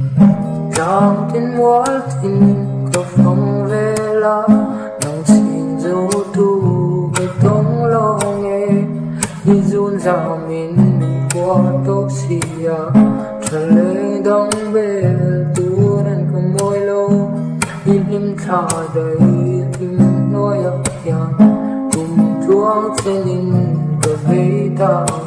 Trong tin múa tin có phong về la nông xin dấu tu cái tông lo nghe đi run rào mình qua tốc xìa trở lên đông về tu nên có môi lâu im im thả đầy im nói ấp nhàng cùng chuông trên in cờ vây ta